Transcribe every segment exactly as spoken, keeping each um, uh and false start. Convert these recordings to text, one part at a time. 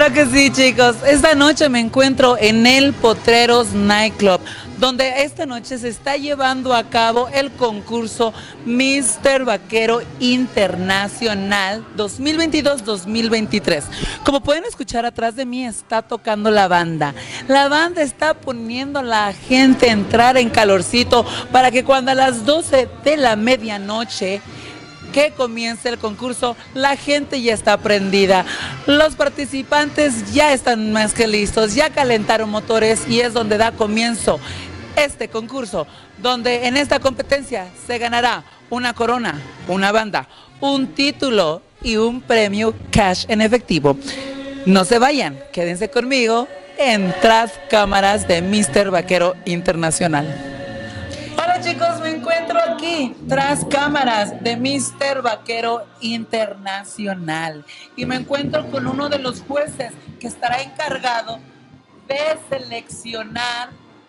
Claro que sí, chicos. Esta noche me encuentro en el Potreros Nightclub, donde esta noche se está llevando a cabo el concurso míster Vaquero Internacional dos mil veintidós dos mil veintitrés. Como pueden escuchar atrás de mí está tocando la banda. La banda está poniendo a la gente a entrar en calorcito para que cuando a las doce de la medianoche que comience el concurso, la gente ya está prendida. Los participantes ya están más que listos, ya calentaron motores y es donde da comienzo este concurso, donde en esta competencia se ganará una corona, una banda, un título y un premio cash en efectivo. No se vayan, quédense conmigo en Tras Cámaras de míster Vaquero Internacional. Hola chicos, me encuentro aquí tras cámaras de míster Vaquero Internacional y me encuentro con uno de los jueces que estará encargado de seleccionar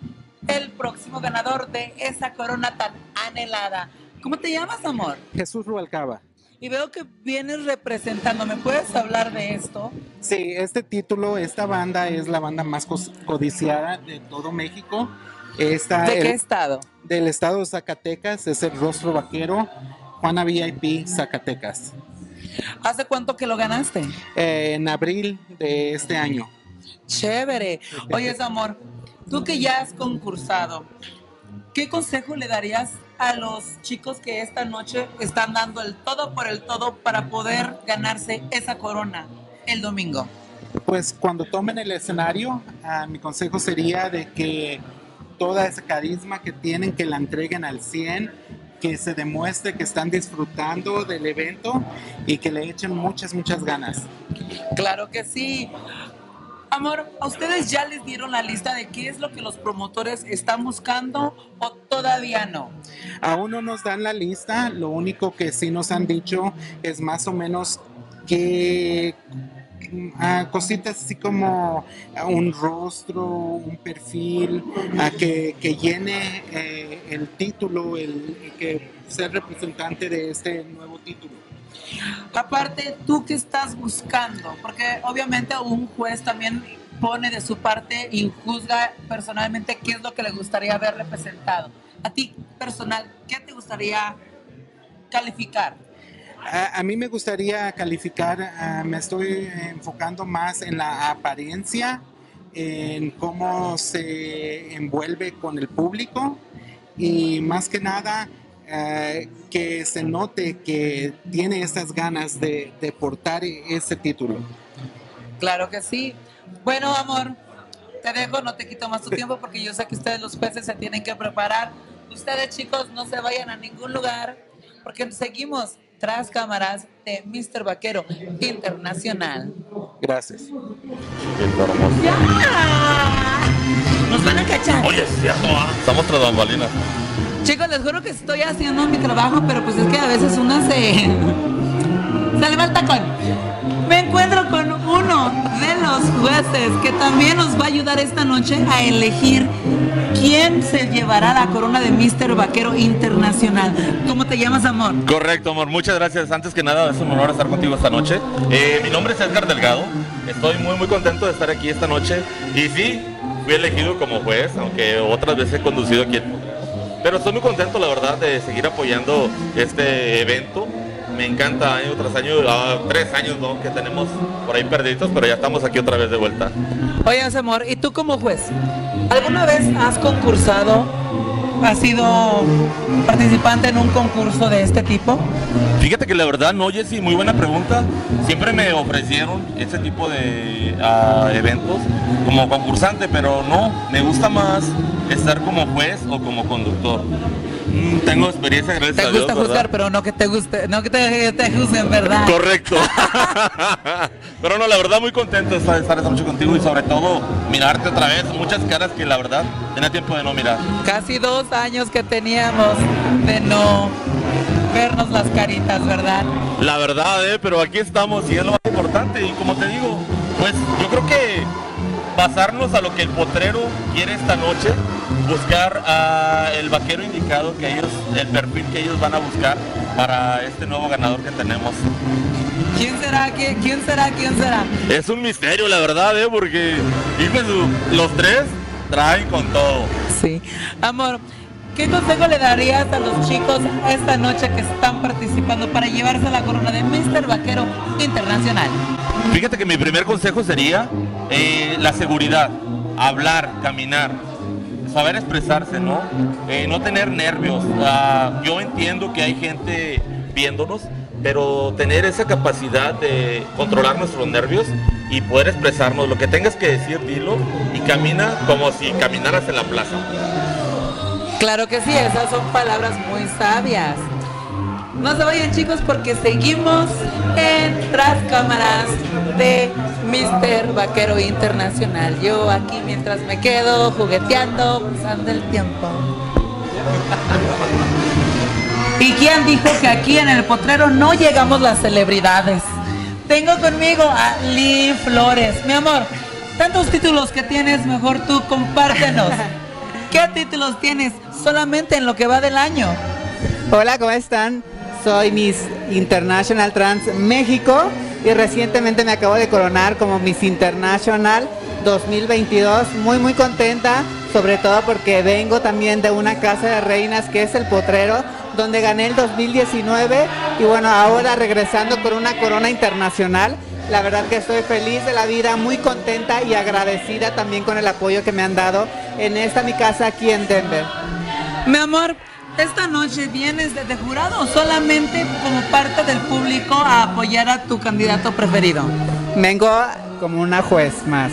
el próximo ganador de esa corona tan anhelada. ¿Cómo te llamas, amor? Jesús Rubalcaba. Y veo que vienes representando, ¿me puedes hablar de esto? Sí, este título, esta banda es la banda más codiciada de todo México. Esta, ¿De qué el, estado? Del estado de Zacatecas, es el Rostro Vaquero, Juana V I P, Zacatecas. ¿Hace cuánto que lo ganaste? Eh, en abril de este año. Chévere. Oye, amor, tú que ya has concursado, ¿qué consejo le darías a los chicos que esta noche están dando el todo por el todo para poder ganarse esa corona el domingo? Pues cuando tomen el escenario, uh, mi consejo sería de que toda esa carisma que tienen, que la entreguen al cien, que se demuestre que están disfrutando del evento y que le echen muchas, muchas ganas. Claro que sí. Amor, ¿a ustedes ya les dieron la lista de qué es lo que los promotores están buscando o todavía no? Aún no nos dan la lista, lo único que sí nos han dicho es más o menos que Uh, cositas así como uh, un rostro, un perfil, uh, que, que llene eh, el título, el, que sea representante de este nuevo título. Aparte, ¿tú qué estás buscando? Porque obviamente un juez también pone de su parte y juzga personalmente qué es lo que le gustaría ver representado. A ti, personal, ¿qué te gustaría calificar? A, a mí me gustaría calificar, uh, me estoy enfocando más en la apariencia, en cómo se envuelve con el público y más que nada uh, que se note que tiene esas ganas de, de portar ese título. Claro que sí. Bueno, amor, te dejo, no te quito más tu tiempo porque yo sé que ustedes los jueces se tienen que preparar. Ustedes, chicos, no se vayan a ningún lugar porque seguimos tras cámaras de míster Vaquero Internacional. Gracias. ¡Ya! ¡Nos van a cachar! Oye, es cierto, ¿ah? Estamos tras bambalinas. Chicos, les juro que estoy haciendo mi trabajo, pero pues es que a veces uno se... se le va el tacón. Me encuentro con uno de los jueces que también nos va a ayudar esta noche a elegir quién se llevará la corona de míster Vaquero Internacional. ¿Cómo te llamas, amor? Correcto, amor. Muchas gracias. Antes que nada, es un honor estar contigo esta noche. Eh, mi nombre es Edgar Delgado. Estoy muy, muy contento de estar aquí esta noche. Y sí, fui elegido como juez, aunque otras veces he conducido aquí. Pero estoy muy contento, la verdad, de seguir apoyando este evento. Me encanta año tras año, uh, tres años, ¿no?, que tenemos por ahí perdidos, pero ya estamos aquí otra vez de vuelta. Oye, amor, ¿y tú como juez? ¿Alguna vez has concursado? ¿Has sido participante en un concurso de este tipo? Fíjate que la verdad no, Jessy, muy buena pregunta. Siempre me ofrecieron ese tipo de uh, eventos como concursante, pero no, me gusta más estar como juez o como conductor. Mm, tengo experiencia, gracias a Dios. Te gusta juzgar, ¿verdad? Pero no que te guste, no que te, te juzguen, ¿verdad? Correcto. Pero no, la verdad muy contento de estar, estar esta noche contigo y sobre todo mirarte otra vez, muchas caras que la verdad tenía tiempo de no mirar. Casi dos años que teníamos de no vernos las caritas, ¿verdad? La verdad, eh, pero aquí estamos y es lo más importante y como te digo, pues yo creo que basarnos a lo que el potrero quiere esta noche, buscar a el vaquero indicado, que ellos, el perfil que ellos van a buscar, para este nuevo ganador que tenemos. ¿Quién será? ¿Quién, quién será? ¿Quién será? Es un misterio, la verdad, ¿eh? Porque hijo, los tres traen con todo. Sí. Amor, ¿qué consejo le darías a los chicos esta noche que están participando para llevarse la corona de míster Vaquero Internacional? Fíjate que mi primer consejo sería eh, la seguridad, hablar, caminar, saber expresarse, ¿no? Eh, no tener nervios. Uh, yo entiendo que hay gente viéndonos, pero tener esa capacidad de controlar nuestros nervios y poder expresarnos. Lo que tengas que decir, dilo y camina como si caminaras en la plaza. Claro que sí, esas son palabras muy sabias. No se vayan, chicos, porque seguimos en Tras Cámaras de míster Vaquero Internacional. Yo aquí mientras me quedo jugueteando, pasando el tiempo. ¿Y quién dijo que aquí en el potrero no llegamos las celebridades? Tengo conmigo a Lee Flores. Mi amor, tantos títulos que tienes, mejor tú compártenos. ¿Qué títulos tienes solamente en lo que va del año? Hola, ¿cómo están? Soy Miss International Trans México y recientemente me acabo de coronar como Miss International dos mil veintidós. Muy muy contenta, sobre todo porque vengo también de una casa de reinas que es el Potrero, donde gané el dos mil diecinueve y bueno, ahora regresando con una corona internacional. La verdad que estoy feliz de la vida, muy contenta y agradecida también con el apoyo que me han dado en esta mi casa aquí en Denver. Mi amor, esta noche vienes de, de jurado o solamente como parte del público a apoyar a tu candidato preferido. Vengo como una juez más.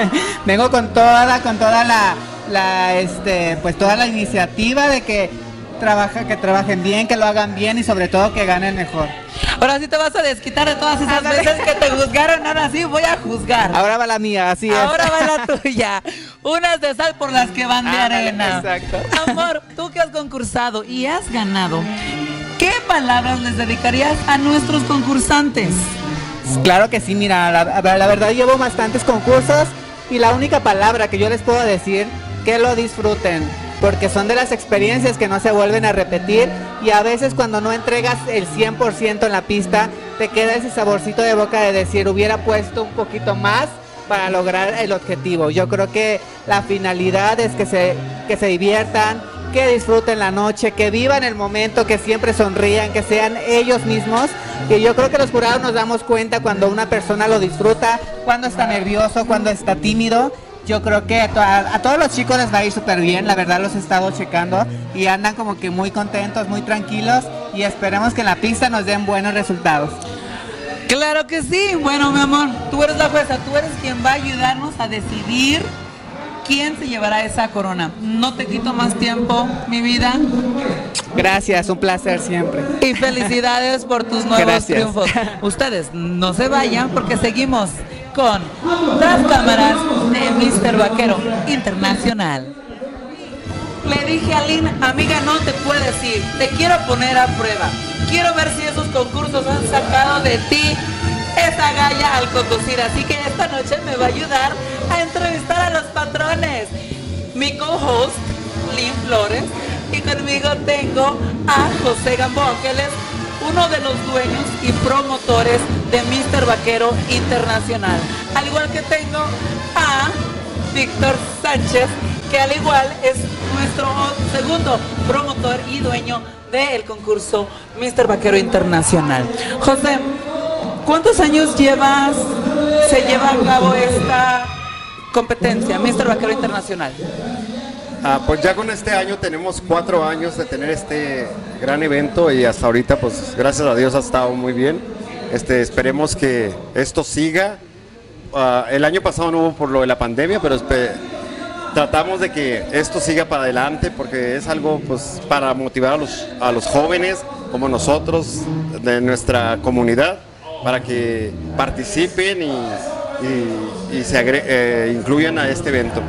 Vengo con toda, con toda la, la, este, pues toda la iniciativa de que trabaja, que trabajen bien, que lo hagan bien y sobre todo que ganen mejor. Ahora sí te vas a desquitar de todas esas Ándale. veces que te juzgaron, ahora sí voy a juzgar. Ahora va la mía, así es. Ahora va la tuya. Unas de sal por las que van de Ándale, arena. exacto. Amor, tú que has concursado y has ganado, ¿qué palabras les dedicarías a nuestros concursantes? Claro que sí, mira, la, la verdad llevo bastantes concursos y la única palabra que yo les puedo decir, que lo disfruten, porque son de las experiencias que no se vuelven a repetir y a veces cuando no entregas el cien por ciento en la pista, te queda ese saborcito de boca de decir, hubiera puesto un poquito más para lograr el objetivo. Yo creo que la finalidad es que se, que se diviertan, que disfruten la noche, que vivan el momento, que siempre sonrían, que sean ellos mismos. Y yo creo que los jurados nos damos cuenta cuando una persona lo disfruta, cuando está nervioso, cuando está tímido. Yo creo que a, to a, a todos los chicos les va a ir súper bien, la verdad los he estado checando y andan como que muy contentos, muy tranquilos y esperemos que en la pista nos den buenos resultados. Claro que sí. Bueno, mi amor, tú eres la jueza, tú eres quien va a ayudarnos a decidir quién se llevará esa corona. No te quito más tiempo, mi vida. Gracias, un placer siempre. Y felicidades por tus nuevos Gracias. triunfos. Ustedes no se vayan porque seguimos con las cámaras de míster Vaquero Internacional. Le dije a Lynn, amiga, no te puedes ir, te quiero poner a prueba. Quiero ver si esos concursos han sacado de ti esa galla al conducir. Así que esta noche me va a ayudar a entrevistar a los patrones. Mi co-host, Lynn Flores, y conmigo tengo a José Gamboa, que él es uno de los dueños y promotores de míster Vaquero Internacional. Al igual que tengo a Víctor Sánchez, que al igual es nuestro segundo promotor y dueño del concurso míster Vaquero Internacional. José, ¿cuántos años llevas, se lleva a cabo esta competencia, míster Vaquero Internacional? Ah, pues ya con este año tenemos cuatro años de tener este gran evento y hasta ahorita pues gracias a Dios ha estado muy bien. Este, esperemos que esto siga. Uh, el año pasado no hubo por lo de la pandemia, pero tratamos de que esto siga para adelante porque es algo pues para motivar a los, a los jóvenes como nosotros de nuestra comunidad para que participen y, y, y se agre eh, incluyan a este evento.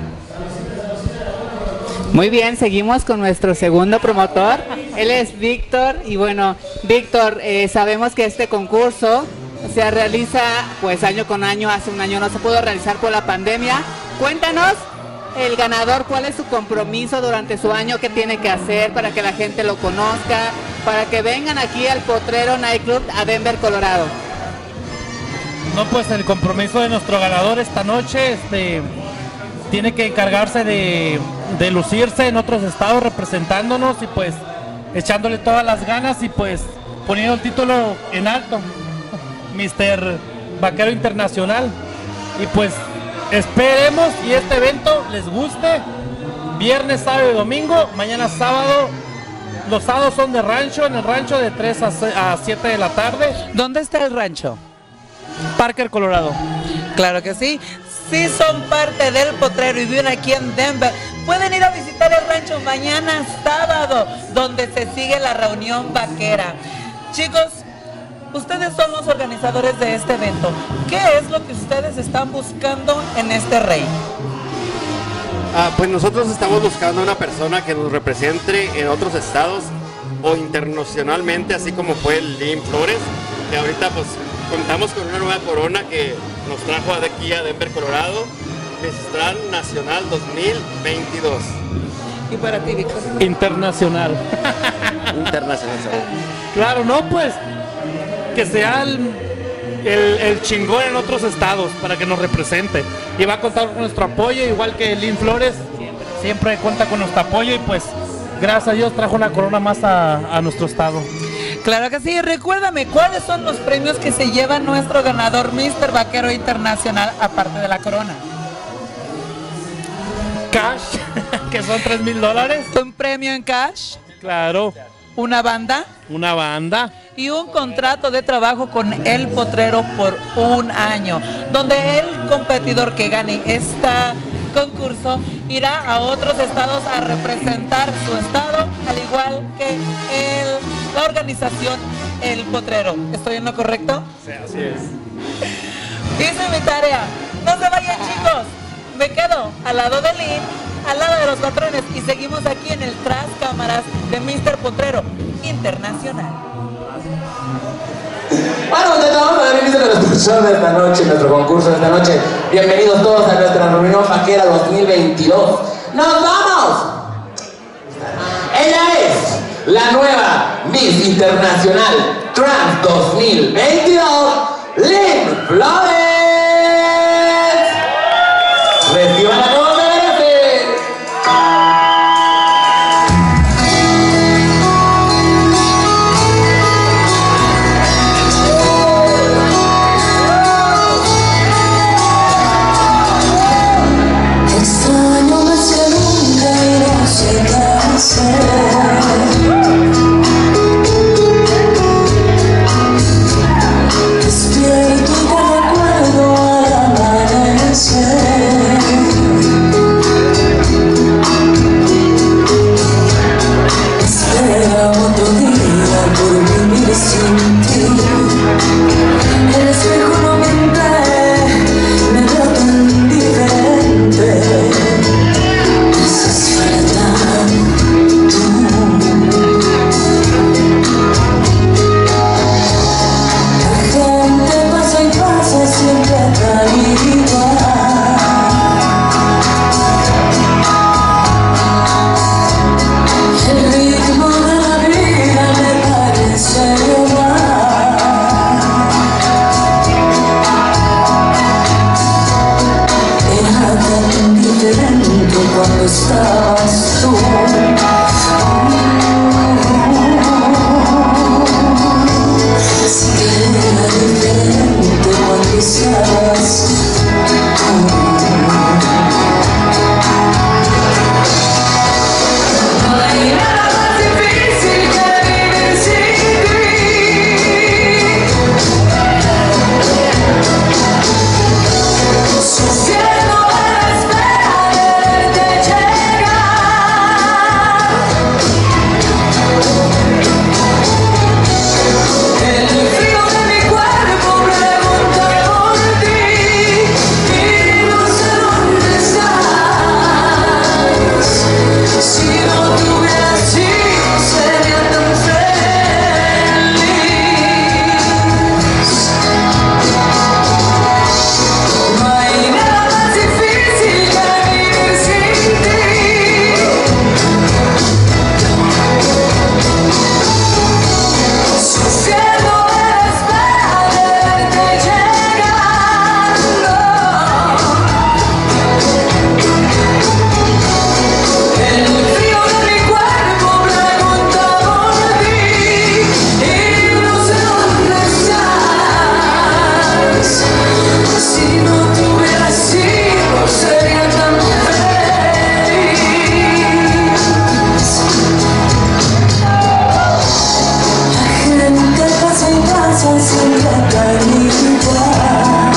Muy bien, seguimos con nuestro segundo promotor, él es Víctor y bueno, Víctor, eh, sabemos que este concurso se realiza pues año con año, hace un año no se pudo realizar por la pandemia. Cuéntanos el ganador, ¿cuál es su compromiso durante su año? ¿Qué tiene que hacer para que la gente lo conozca? Para que vengan aquí al Potrero Nightclub a Denver, Colorado. No, pues el compromiso de nuestro ganador esta noche, este, tiene que encargarse de, de lucirse en otros estados representándonos y pues echándole todas las ganas y pues poniendo el título en alto, mister Vaquero Internacional. Y pues esperemos y este evento les guste. Viernes, sábado y domingo. Mañana sábado. Los sábados son de rancho, en el rancho de tres a siete de la tarde. ¿Dónde está el rancho? Parker, Colorado. Claro que sí. Si son parte del Potrero y viven aquí en Denver, pueden ir a visitar el rancho mañana sábado, donde se sigue la reunión vaquera. Chicos, ustedes son los organizadores de este evento. ¿Qué es lo que ustedes están buscando en este rey? Ah, pues nosotros estamos buscando una persona que nos represente en otros estados o internacionalmente, así como fue el Lynn Flores, que ahorita pues contamos con una nueva corona que nos trajo de aquí a Denver, Colorado, Mistral Nacional dos mil veintidós. ¿Y para ti, Víctor? Internacional. Internacional. Claro, no, pues que sea el, el, el chingón en otros estados para que nos represente. Y va a contar con nuestro apoyo, igual que Lynn Flores, siempre, siempre cuenta con nuestro apoyo y pues gracias a Dios trajo una corona más a, a nuestro estado. Claro que sí, recuérdame, ¿cuáles son los premios que se lleva nuestro ganador mister Vaquero Internacional aparte de la corona? Cash, que son tres mil dólares. Un premio en cash. Claro. Una banda. Una banda. Y un contrato de trabajo con el Potrero por un año, donde el competidor que gane este concurso irá a otros estados a representar su estado, al igual que el, la organización El Potrero. ¿Estoy en lo correcto? Sí, así es. Hice mi tarea. No se vayan, chicos. Me quedo al lado de Lynn, al lado de los patrones y seguimos aquí en el Tras Cámaras de mister Potrero Internacional. Bueno, ya estamos a dar inicio a nuestro show de esta noche, nuestro concurso de esta noche. Bienvenidos todos a nuestra reunión vaquera dos mil veintidós. ¡Nos vamos! Ella es la nueva Miss Internacional Trans dos mil veintidós, Lynn Flores. ¡Reciban la como se merece! Extraño más que nunca y no sé qué hacer. Despierto y te recuerdo. pasa siempre tan igual.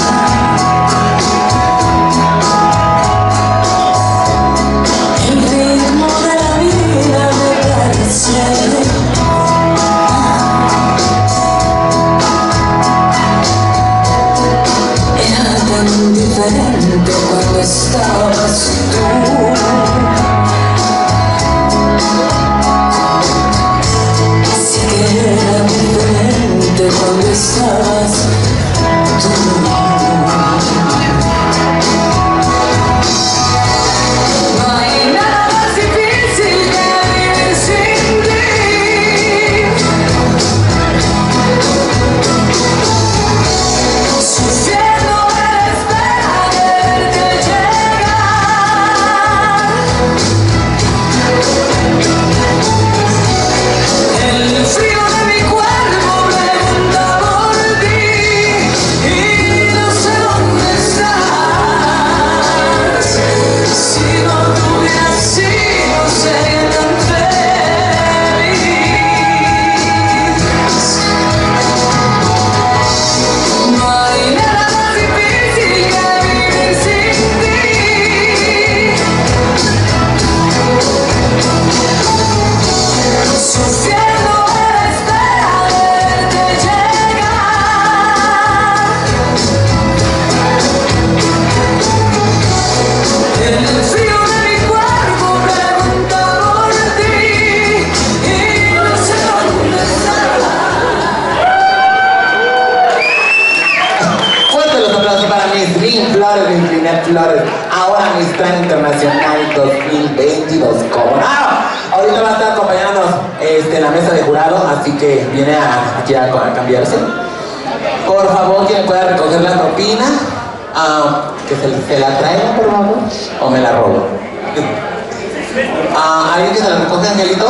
El ritmo de la vida me parece era tan diferente cuando estabas tú. Era diferente cuando estabas tú. No hay nada más difícil que vivir sin ti. Sufriendo en la espera de verte llegar. El frío Flores, ahora Miss Internacional dos mil veintidós. ¿Cómo no? Ahorita va a estar acompañándonos este, en la mesa de jurado, así que viene a, aquí a, a cambiarse. Por favor, quien pueda recoger la propina, uh, que se, se la traigan, por favor, o me la robo. Uh, ¿Alguien que se la recoge, Angelito?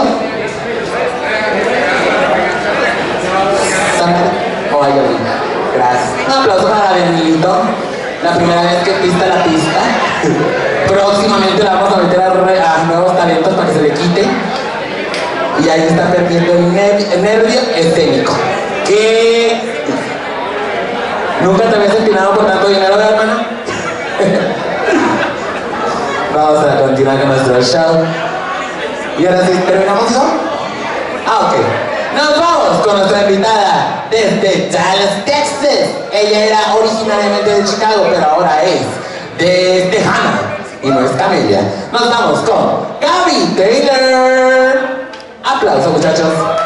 ¿O hay alguien? Gracias. Un aplauso para Angelito. La primera vez que pista la pista. Próximamente la vamos a meter a, a nuevos talentos para que se le quite. Y ahí está perdiendo el, nerv el nervio escénico. ¿Qué? ¿Nunca te habías empinado por tanto dinero, hermano? Vamos a continuar con nuestro show. Y ahora sí, ¿terminamos eso? Ah, ok. Nos vamos con nuestra invitada desde Dallas, Texas. Ella era originariamente de Chicago, pero ahora es de Tejana. Y no es Camelia. Nos vamos con Gaby Taylor. Aplausos, muchachos.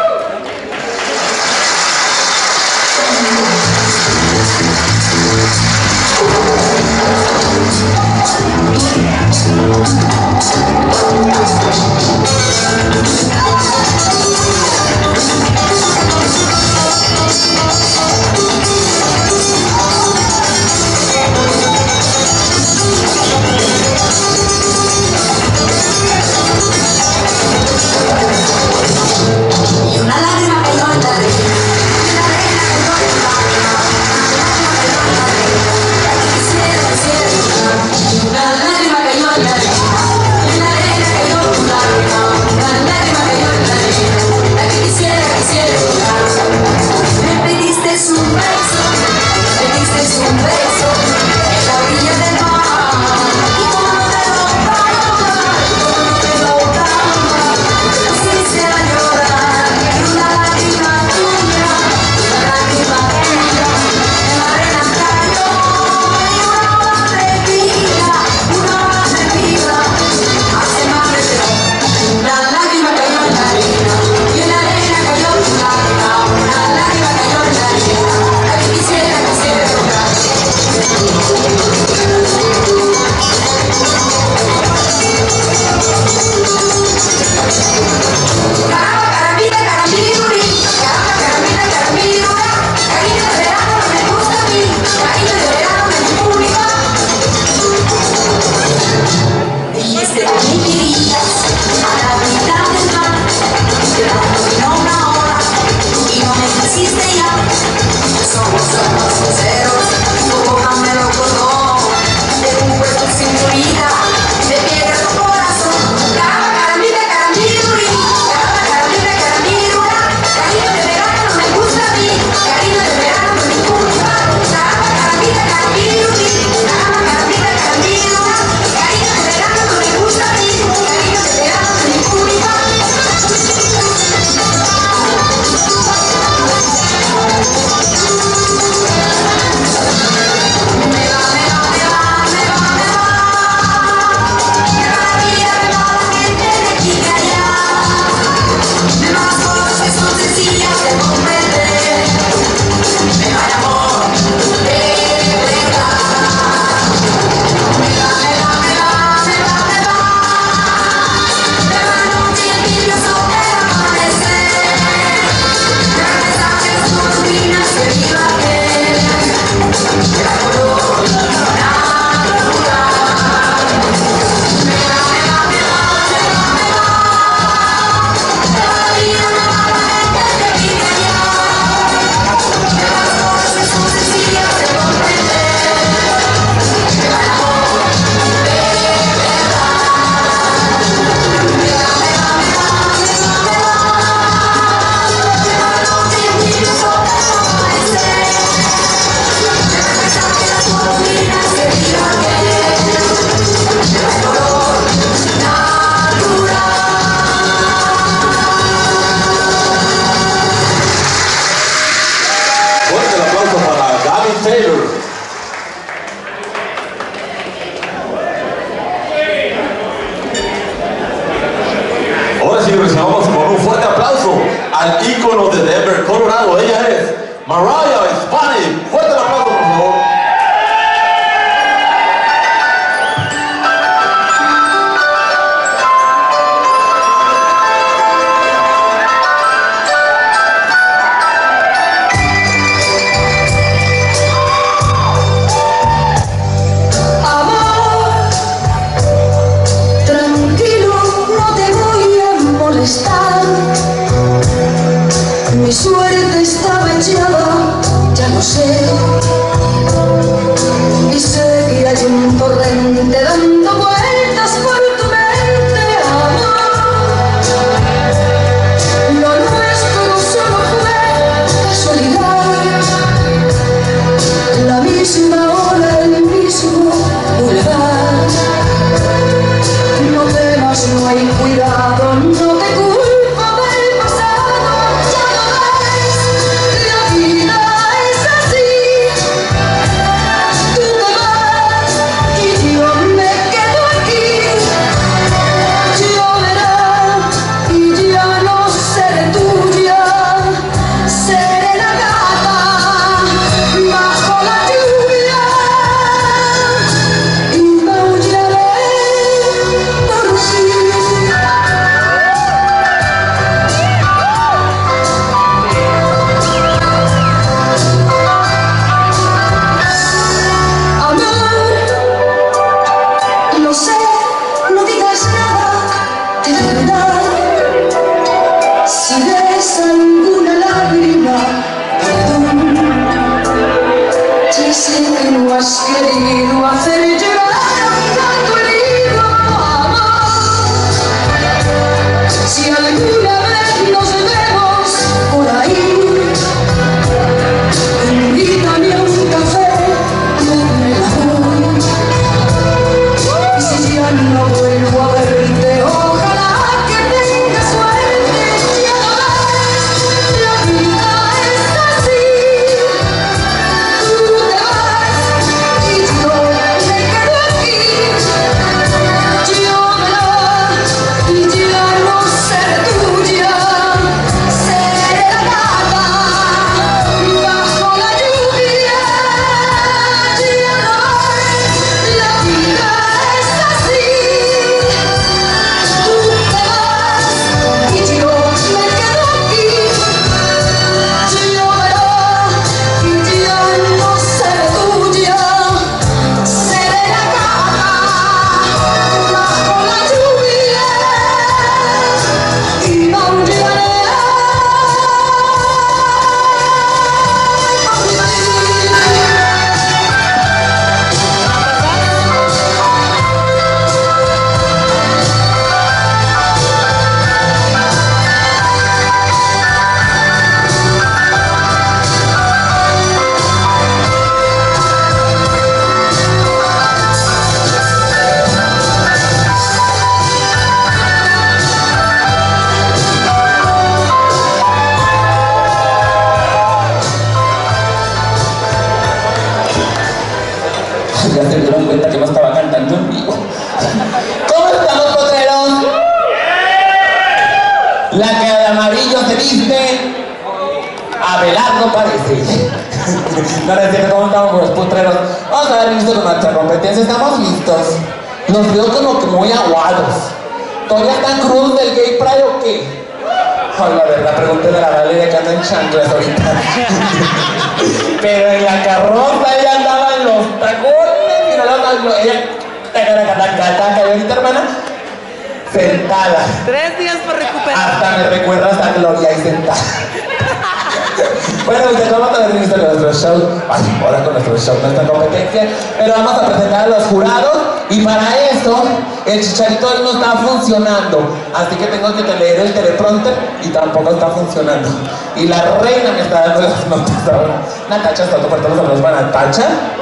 Y una lágrima cayó en la arena, y una arena cayó en la arena, y quisiera decir, y una lágrima cayó en la arena. Taylor. Ahora sí recibamos con un fuerte aplauso al ícono de Denver, Colorado. Ella es Mariah Hispanic. Fuerte el aplauso, por favor. Mi suerte estaba echada, ya lo sé. Y sé que hay un torrente dando vueltas por tu mente, amor. Lo nuestro solo fue casualidad. La misma hora, el mismo lugar. No temas, no hay cuidado, no te culpo. Querido hacer llorar a un tanto herido, amor. Si alguna vez nos vemos por ahí, invítame a un café, yo me la voy. Y si ya no vuelvo a verte, ojalá que tengas suerte. Ya lo ves, la vida es así. Tú te vas y yo me quedo aquí. Yo me la y ya no seré tuya. Seré la gata bajo la lluvia. Ya no ves, la vida es así. Tú te vas y yo me quedo aquí. Yo me la y ya no seré tuya. Seré la gata bajo la lluvia y maullaré. Ya se dieron cuenta que no estaba cantando en vivo. ¿Cómo estamos, potreros? La que de amarillo se viste, Abelardo parece. No les digo cómo estamos, los potreros. Vamos a dar inicio con nuestra competencia. ¿Estamos listos? Los veo como que muy aguados. ¿Todavía están crudos del gay pride o qué? Ay, la verdad, pregunté de la Valeria que anda en chanclas ahorita. Pero en la carroza ella andaba en los tacones y no la ella taca, y ahorita, hermana, sentada. Tres días por recuperar. Hasta me recuerdas a Gloria ahí sentada. Bueno, pues vamos a ver inicio con nuestro show. Ay, ahora con nuestro show, nuestra competencia. Pero vamos a presentar a los jurados. Y para eso, el chicharito no está funcionando. Así que tengo que leer el teleprompter y tampoco está funcionando. Y la reina me está dando las notas ahora. Natacha, está tu cuarto, los para Natacha.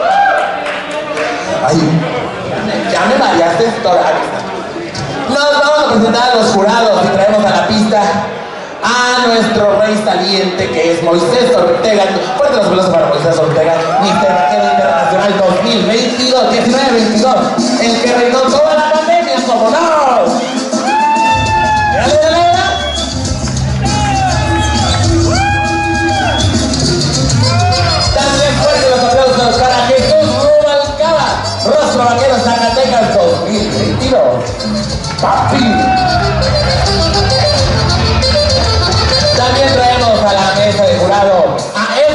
Ay, ya me mareaste toda. Nos vamos a presentar a los jurados y traemos a la pista a nuestro rey saliente que es Moisés Ortega. Fuerte los aplausos para Moisés Ortega, mister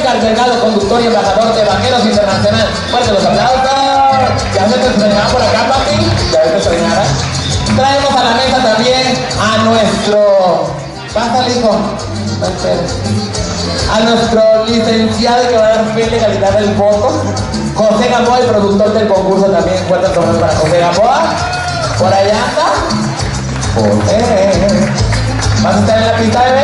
Edgar Delgado, conductor y embajador de Vaqueros Internacional. Fuerte los aplausos. Ya se te estrenaba por acá, papi. Ya se te estrenara. Traemos a la mesa también a nuestro... Pásale, hijo. A nuestro licenciado que va a dar fe de calidad del voto, José Gamboa, el productor del concurso también. Fuerte aplausos para José Gamboa. Por allá anda. José. ¿Vas a estar en la pista, bebé?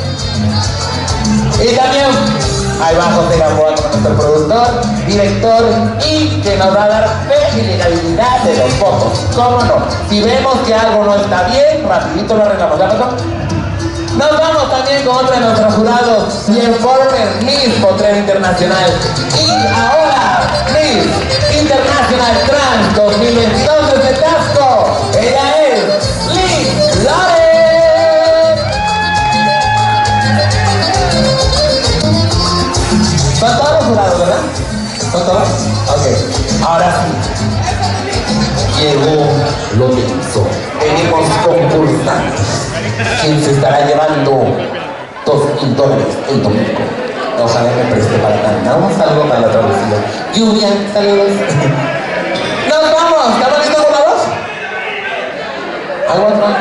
Y también, ahí va José Gamboa, nuestro productor, director y que nos va a dar fe y legalidad de los votos. ¿Cómo no? Si vemos que algo no está bien, rapidito lo arreglamos. ¿Ya pasó? Nos vamos también con otro de nuestros jurados, y Informer Miss Vaquero Internacional. Y ahora, Miss Internacional Trans dos mil veintidós desde Tasco. Ella es Liz Lore. Son todos los jurados, ¿verdad? ¿Son todos? Ok. Ahora sí. Llegó lo que hizo. Tenemos concursantes. ¿Quién se estará llevando dos mil dólares el domingo? Ojalá me preste para cantar. Un saludo para la traducción. Lluvia, saludos. ¡Nos vamos! ¿Estamos listos con la voz? ¿Algo otro?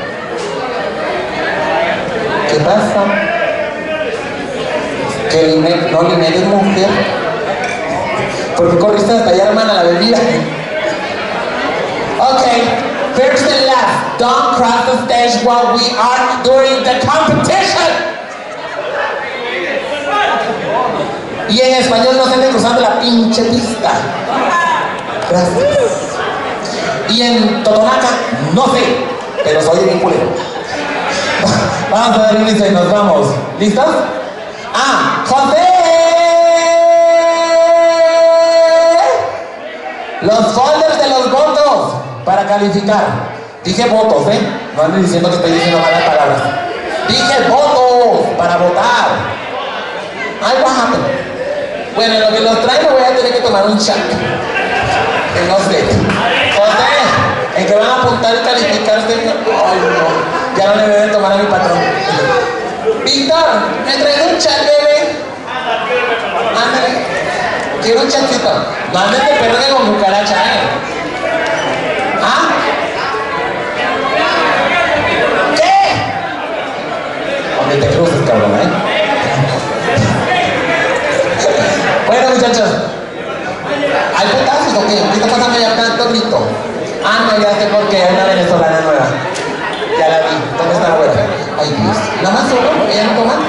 ¿Qué pasa? ¿Que Linet, no, Linet es mujer? ¿Por qué corriste hasta allá, hermana, la bebida? Ok. First and last, don't cross the stage while we are during the competition. Y en español no se anden cruzando la pinche pista. Gracias. Y en Totonaca, no sé, pero soy bien culero. Vamos a dar inicio y nos vamos. ¿Listos? Ah, José. Los folders de los votos para calificar. Dije votos, ¿eh? No anden diciendo que estoy diciendo malas palabras. Dije votos para votar. Ay, what happened? Bueno, en lo que los traigo voy a tener que tomar un chat. Que no sé. José, en que van a apuntar y calificarse. Ay, no. Ya no le deben tomar a mi patrón. Víctor, ¿me traes un chat, bebé? Ándale. Quiero un chatito. No andes de perro que con cucaracha, ¿eh? ¿Ah? ¿Qué? Donde te cruces, cabrón, ¿eh? Bueno, muchachos. ¿Hay putazos o qué? ¿Qué está pasando ya tanto grito? Ah, no, ya sé por qué. Hay una venezolana nueva. Ya la vi. ¿Dónde está la abuela? Ay, Dios. ¿Nada más solo? ¿Ella no toma?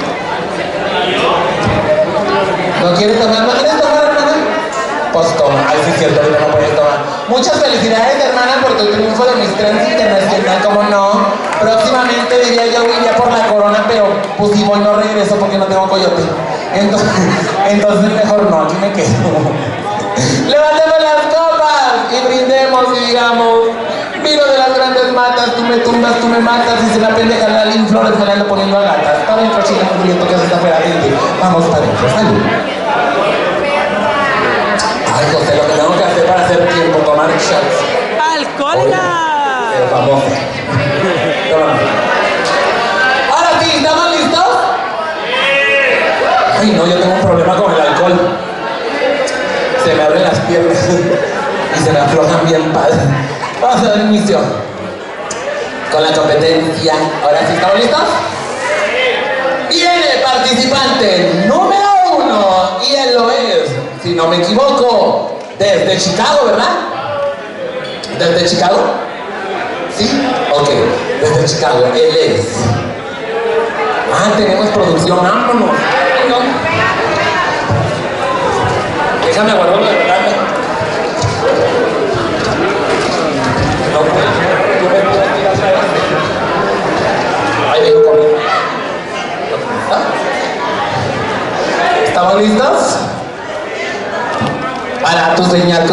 ¿No quiere tomar? ¿No quieres tomar, hermana? Pues toma. Ay, sí es cierto, ahorita no puedes tomar. Muchas felicidades, hermana, por tu triunfo de Miss Trans Internacional, como no. Próximamente diría yo iría por la corona, pero pues si voy no regreso porque no tengo coyote. Entonces, entonces mejor no, aquí me quedo. Levantemos las copas y brindemos y digamos: vino de las grandes matas, tú me tumbas, tú me matas, y se la pendeja la Lin Flores me la ando poniendo a gatas. Para dentro, china, Julieta, que se está fuera, gente. Vamos para adentro, salud. Ay, José, lo que tengo que hacer para hacer tiempo, tomar shots. ¡Alcohólica! Pero famoso. Ahora sí, ¿estamos listos? Ay, no, yo tengo un problema con el alcohol. Se me abren las piernas y se me aflojan bien padre. Vamos a dar inicio con la competencia. Ahora sí, ¿estamos listos? Viene participante número uno y él lo es, si no me equivoco, desde Chicago, ¿verdad? ¿Desde Chicago? ¿Sí? Ok, desde Chicago, él es. Ah, tenemos producción, vámonos. No. Déjame guardar la verdad. No puedo. Tú me puedes tirar otra vez. Ahí vengo corriendo. ¿Estamos listos? Para tu señal.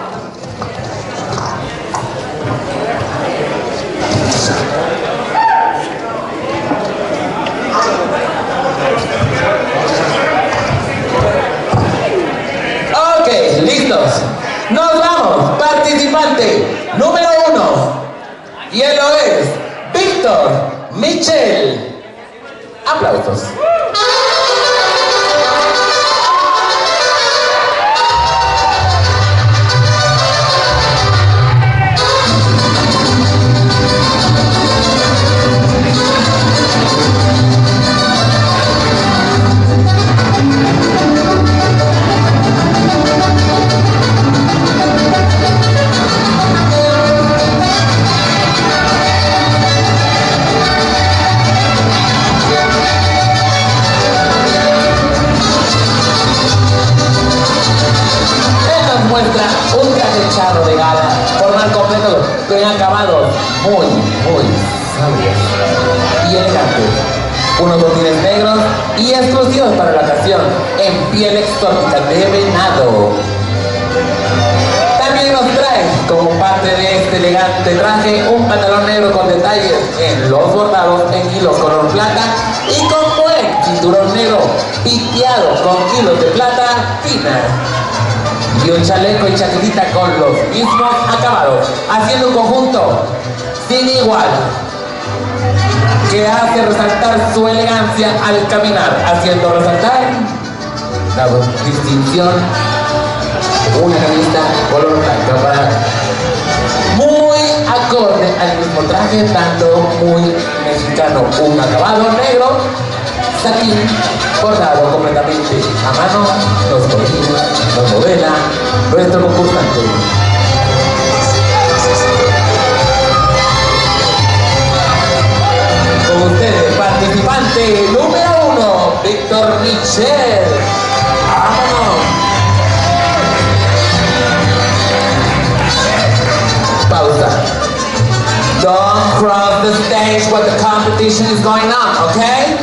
Ok, listos. Nos vamos. Participante número uno. Y él lo es Víctor Michel. Aplausos. cuadro de gala, forman completo con acabados muy, muy sabios y elegantes. Unos botines negros y exclusivos para la ocasión, en piel exótica de venado. También nos trae, como parte de este elegante traje, un pantalón negro con detalles en los bordados en hilos color plata y con buen cinturón negro piteado con hilos de plata fina. Y un chaleco y chaquetita con los mismos acabados, haciendo un conjunto sin igual, que hace resaltar su elegancia al caminar, haciendo resaltar la distinción. Una camisa color blanca para muy acorde al mismo traje, tanto muy mexicano, un acabado negro, satín, bordado completamente a mano, los botines, los modela nuestro concursante. Con ustedes, participante número uno, Víctor Michel. ¡Vámonos! Pausa. Don't cross the stage when the competition is going on, ¿ok?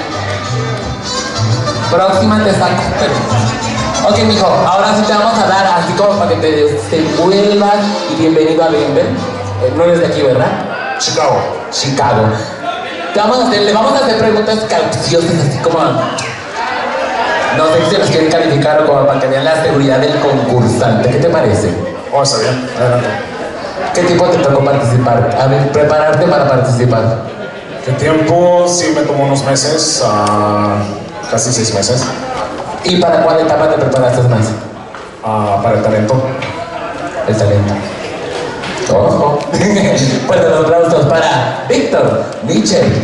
Próxima te saco. Ok, mijo, ahora sí te vamos a dar así como para que te, te vuelvas y bienvenido a Denver. Eh, no eres de aquí, ¿verdad? Chicago. Chicago. Te vamos a hacer, le vamos a hacer preguntas capciosas, así como... No sé si se las quieren calificar o como para que vean la seguridad del concursante. ¿Qué te parece? Oh, está bien. Adelante. ¿Qué tiempo te tocó participar? A ver, prepararte para participar. ¿Qué tiempo? Sí, me tomó unos meses, uh, casi seis meses. ¿Y para cuál etapa te preparaste más? Uh, para el talento. El talento. Ojo. Pues los aplausos para Víctor Michel.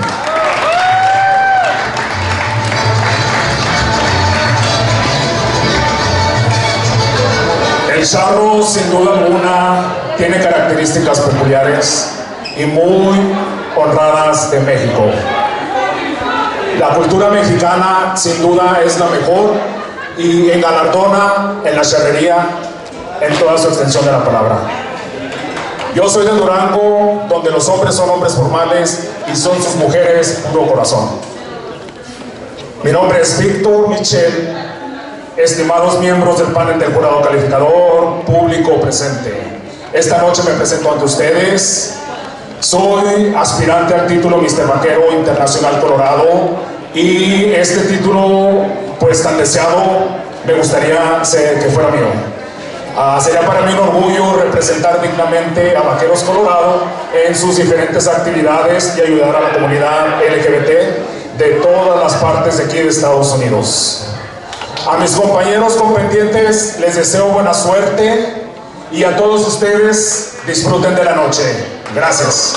El charro, sin duda alguna, tiene características peculiares y muy honradas de México. La cultura mexicana, sin duda, es la mejor y engalardona en la charrería en toda su extensión de la palabra. Yo soy de Durango, donde los hombres son hombres formales y son sus mujeres puro corazón. Mi nombre es Víctor Michel. Estimados miembros del panel del jurado calificador, público presente, esta noche me presento ante ustedes. Soy aspirante al título míster Vaquero Internacional Colorado y este título, pues tan deseado, me gustaría que fuera mío. Uh, sería para mí un orgullo representar dignamente a Vaqueros Colorado en sus diferentes actividades y ayudar a la comunidad L G B T de todas las partes de aquí de Estados Unidos. A mis compañeros competientes les deseo buena suerte y a todos ustedes disfruten de la noche. Gracias.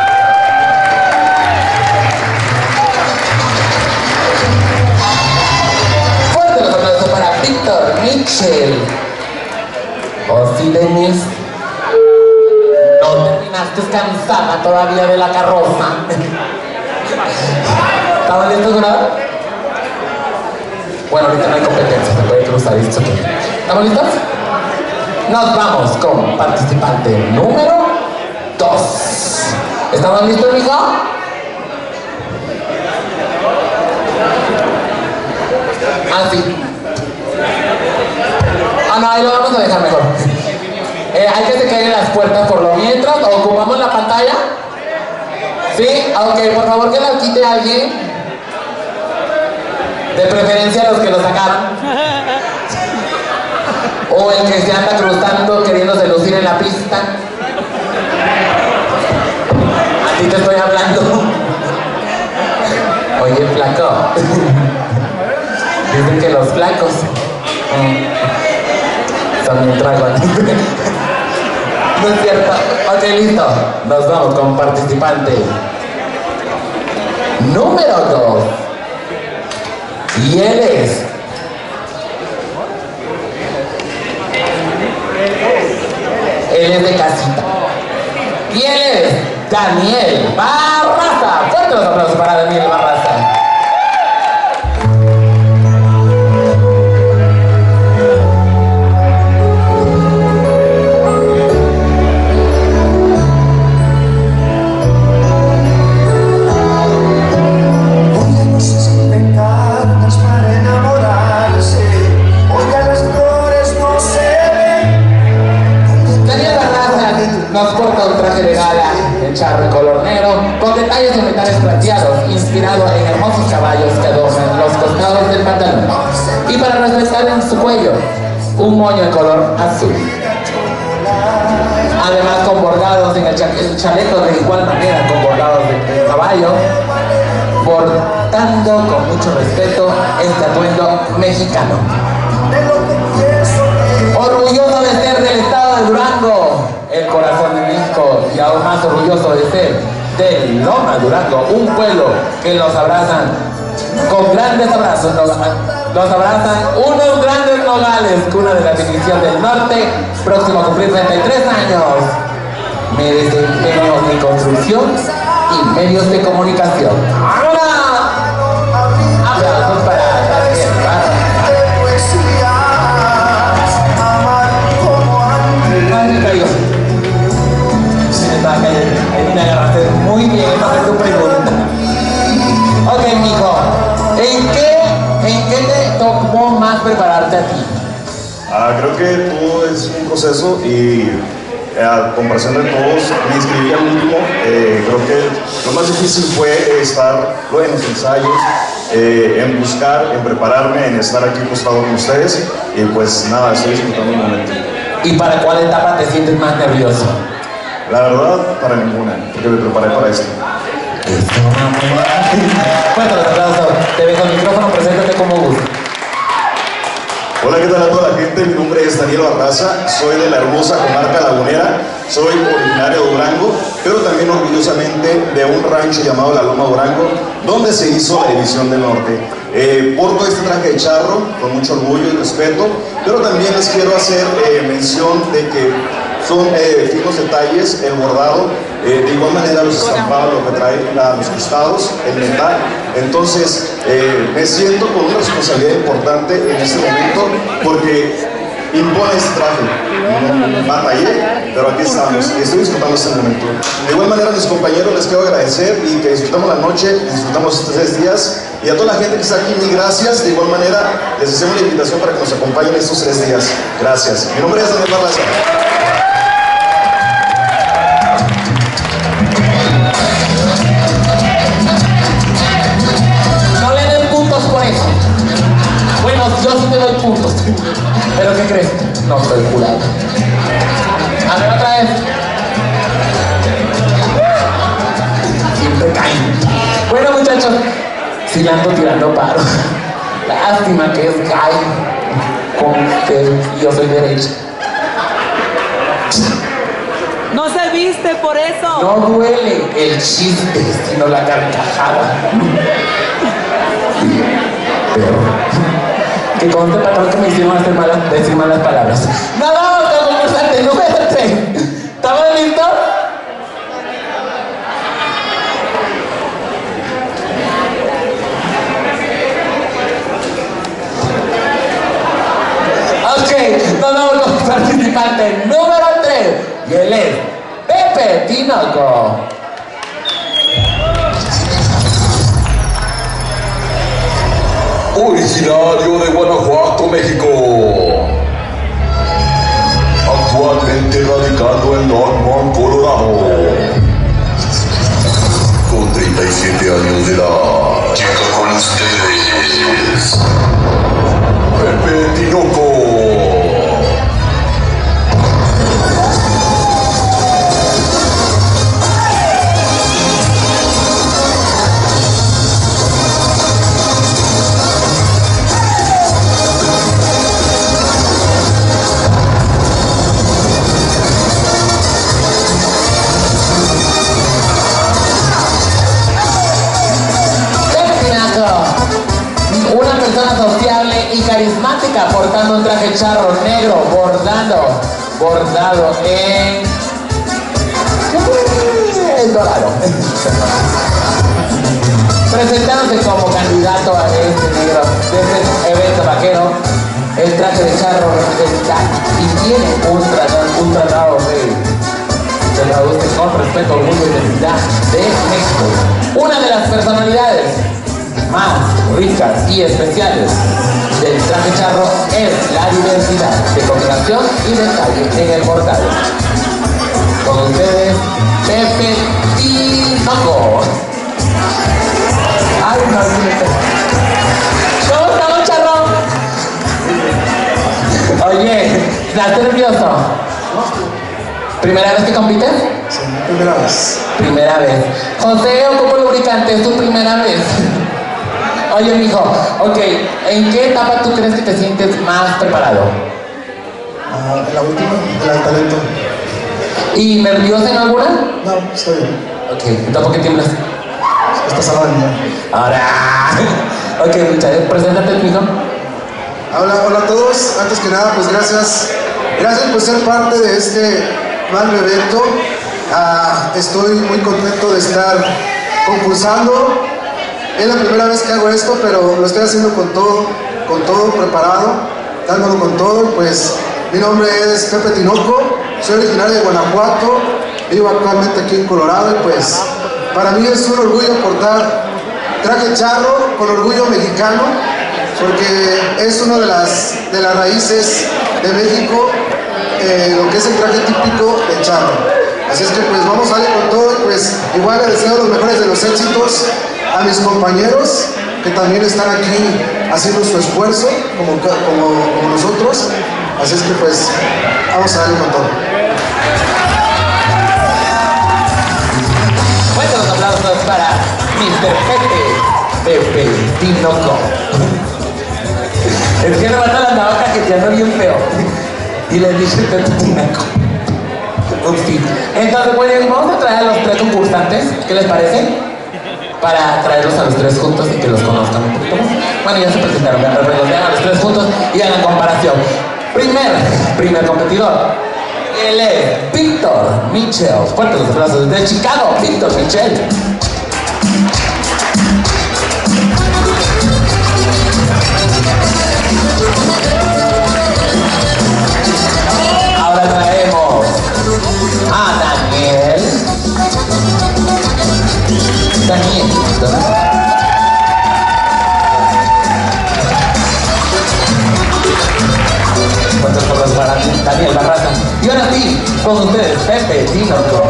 Fuerte los aplausos para Víctor Michel. Oh, sí, Denis. No terminaste cansada todavía de la carroza. ¿Estamos listos, jurado? Bueno, ahorita no hay competencia, se puede cruzar esto. ¿Estamos listos? Nos vamos con participante número dos. ¿Estamos listos, mijo? Ah, sí. Ah, no, ahí lo vamos a dejar mejor. Eh, hay que se queden las puertas por lo mientras. ¿Ocupamos la pantalla? ¿Sí? Ok, por favor que la quite alguien. De preferencia los que lo sacaron. O el que se anda cruzando queriéndose lucir en la pista. A ti te estoy hablando. Oye, flaco. Dicen que los flacos mm, son bien dragones. No es cierto. Ok, listo. Nos vamos con participante número dos. Y él es Él es de casita. Y él es Daniel Barraza. Fuerte los aplausos para Daniel Barraza. ver en su cuello un moño de color azul. Además con bordados en el, cha el chaleco de igual manera, con bordados de, de caballo, portando con mucho respeto este atuendo mexicano. Orgulloso de ser del estado de Durango, el corazón de México, y aún más orgulloso de ser de Loma Durango, un pueblo que los abrazan con grandes abrazos, los, los abrazan unos grandes nogales, cuna de la división del norte, próximo a cumplir treinta y tres años. Me desempeño en construcción y medios de comunicación. ¡Ahora! Aplausos para Gabriel Barra. Ay, me cayó. Se me va a caer. Ahí me agarraste muy bien para tu pregunta. Ok, mijo. ¿En qué, ¿En qué te tocó más prepararte a ti? Ah, creo que todo es un proceso y eh, a comparación de todos, me inscribí al último. Eh, creo que lo más difícil fue estar en los ensayos, eh, en buscar, en prepararme, en estar aquí acostado con ustedes. Y pues nada, estoy disfrutando el momento. ¿Y para cuál etapa te sientes más nervioso? La verdad, para ninguna, porque me preparé para esto. Cuéntanos, aplausos. Te dejo el micrófono, preséntate como gusto. Hola, ¿qué tal a toda la gente? Mi nombre es Daniel Barraza, soy de la hermosa comarca lagunera, soy originario de Durango, pero también orgullosamente de un rancho llamado La Loma Durango, donde se hizo la División del Norte. Eh, porto este traje de charro con mucho orgullo y respeto, pero también les quiero hacer eh, mención de que son eh, finos detalles, el bordado, eh, de igual manera los estampados, lo que trae la, los costados, el metal. Entonces eh, me siento con una responsabilidad importante en este momento porque impone este traje. No batallé, pero aquí estamos y estoy disfrutando este momento. De igual manera a mis compañeros les quiero agradecer y que disfrutamos la noche, disfrutamos estos tres días, y a toda la gente que está aquí, mil gracias. De igual manera les hacemos la invitación para que nos acompañen estos tres días. Gracias. Mi nombre es Daniel Barraza. Por eso. Bueno, yo sí te doy puntos. ¿Pero qué crees? No soy jurado. A ver, otra vez. Siempre caen. Bueno, muchachos, sí la ando tirando paro. Lástima que es gay. Con que yo soy derecha. No se viste por eso. No duele el chiste, sino la carcajada. Pero, que conste, patrón, que me hicieron hacer malas, decir malas palabras. ¡No, vamos, concursante! ¡Número tres! ¿Estamos listos? Ok, nos vamos con el participante número tres. Y él es Pepe Tinoco. Originario de Guanajuato, México, actualmente radicado en Norman, Colorado, con treinta y siete años de edad. Llega con ustedes Pepe Tinoco. Una persona sociable y carismática, portando un traje charro negro, bordando, bordado en, en dorado. Presentándose como candidato a este negro, de este evento vaquero, el traje de charro representa y tiene un tratado, un tratado de se traduce con respeto, orgullo y identidad de México. Una de las personalidades más ricas y especiales del traje charro es la diversidad de combinación y detalle en el bordado. Con ustedes, Pepe Tinoco. Ay, no, ¿cómo estamos, charro? Oye, ¿estás nervioso? ¿Primera vez que compites? Sí, primera vez. Primera vez. José, ¿o como lubricante es tu primera vez? Oye, mijo, ok, ¿en qué etapa tú crees que te sientes más preparado? Ah, en la última, en la del talento. ¿Y nervioso en alguna? No, estoy bien. Ok, entonces ¿por qué tiemblas? Esta sala de mí. Ahora. Ok, muchachos, preséntate, mijo. Hola, hola a todos. Antes que nada, pues gracias. Gracias por ser parte de este magno evento. Ah, estoy muy contento de estar concursando. Es la primera vez que hago esto, pero lo estoy haciendo con todo, con todo preparado, dándolo con todo. Pues mi nombre es Pepe Tinoco, soy originario de Guanajuato, vivo actualmente aquí en Colorado y pues para mí es un orgullo portar traje charro con orgullo mexicano, porque es una de las, de las raíces de México, eh, lo que es el traje típico de charro. Así es que pues vamos a darle con todo y pues igual le deseo los mejores de los éxitos a mis compañeros que también están aquí haciendo su esfuerzo como, como, como nosotros. Así es que pues vamos a darle con todo. Fuertes los aplausos para mister Pepe, Pepe Tinoco. Es que le mata la navaja que te anda bien feo. Y le dice Pepe Tinoco. Upsi. Entonces, bueno, vamos a traer a los tres concursantes. ¿Qué les parece? Para traerlos a los tres juntos y que los conozcan un poquito más. Bueno, ya se presentaron, vean, redondean a los tres juntos y hagan comparación. Primer, primer competidor. Él es Víctor Michel. Fuertes los aplausos desde Chicago, Víctor Michel. Ahora traemos a Daniel. Daniel. ¿Cuántos por los para Daniel Barraza? Y ahora sí, con ustedes, Pepe Tinoco.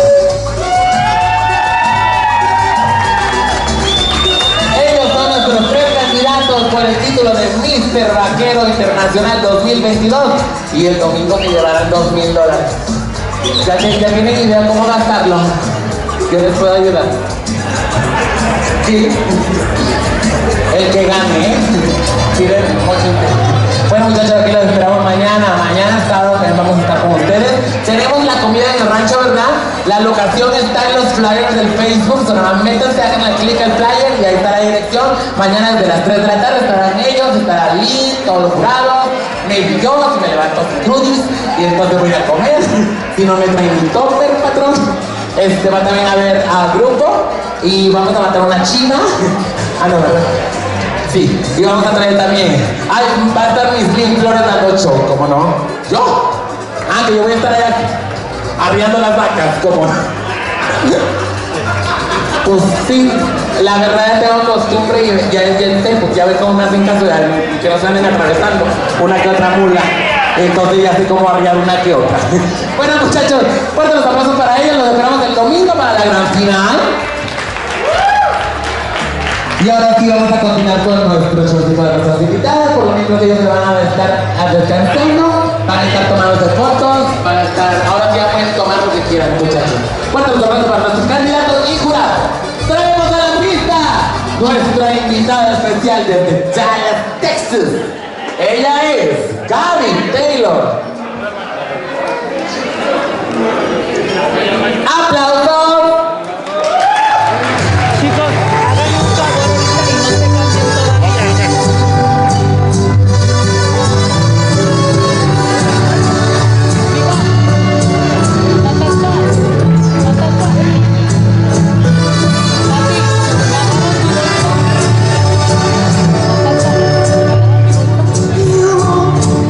Ellos son nuestros tres candidatos por el título de mister Vaquero Internacional dos mil veintidós y el domingo se llevarán dos mil dólares. Ya, ya tienen idea cómo gastarlo. Yo les puedo ayudar. Sí. El que gane, ¿eh? Sí, bueno, muchachos, aquí los esperamos mañana. Mañana sábado vamos a estar con ustedes. Tenemos la comida en el rancho, ¿verdad? La locación está en los flyers del Facebook. Solamente métanse, hagan la clic al flyer y ahí está la dirección. Mañana desde las tres de la tarde estarán ellos, estará Lee, todos los jurados, maybe yo, si me levanto sin crudis, y entonces voy a comer. Si no me traen mi topper, patrón. Este va también a ver al grupo y vamos a matar una china. Ah, no, ¿verdad? Sí, y vamos a traer también. Ay, va a estar Miss Lynn Flores al ocho, ¿cómo no? ¿Yo? Ah, que yo voy a estar allá arriando las vacas, ¿cómo no? Pues sí, la verdad es que tengo costumbre y ya es el tiempo, ya ves cómo me hacen caso, que no se anden atravesando una que otra mula. Entonces ya sé cómo arriar una que otra. Bueno, muchachos, fuertes los aplausos para ellos, los esperamos el domingo para la gran final. Y ahora sí vamos a continuar con nuestro showcito de nuestras invitadas, por lo menos ellos se van a estar descansando, van a estar tomándose fotos, van a estar, ahora sí ya pueden tomar lo que quieran, muchachos. Fuertes los aplausos para nuestros candidatos y jurados. Traemos a la pista nuestra invitada especial desde Dallas, Texas. Ella es Gaby Taylor. ¡Aplausos! You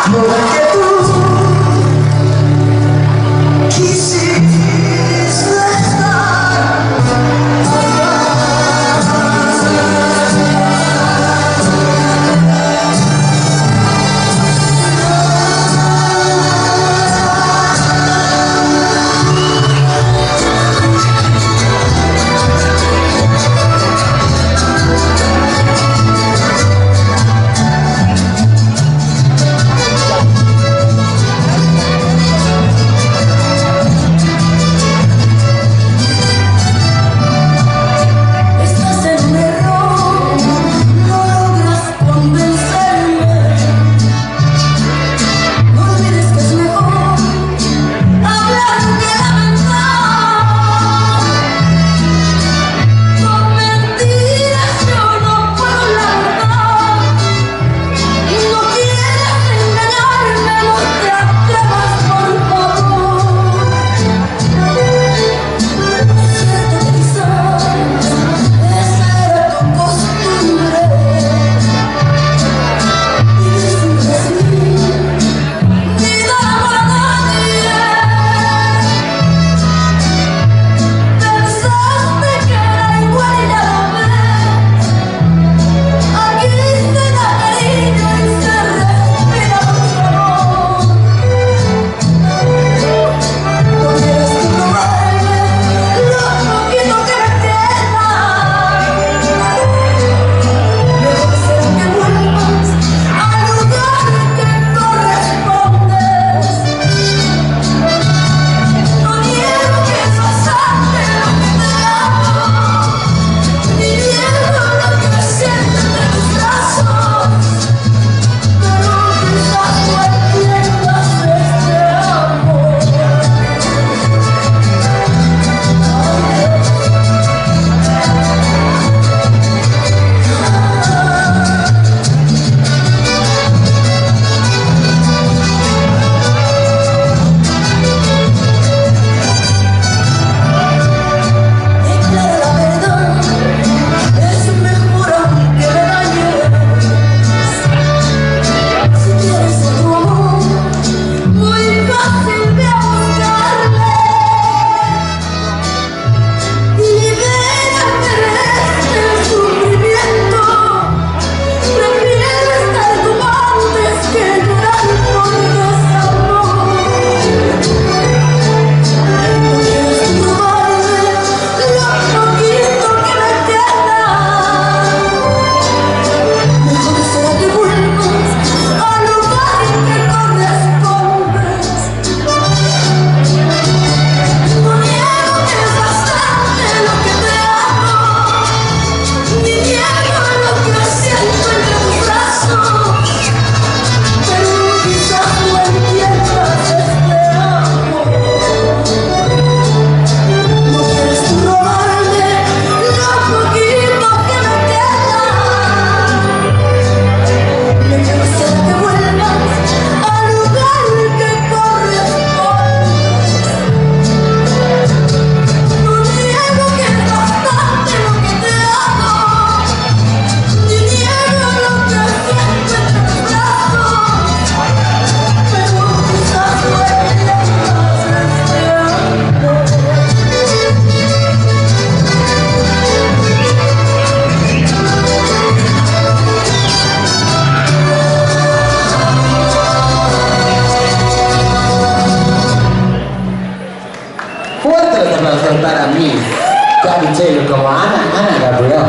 como Ana, Ana Gabriel.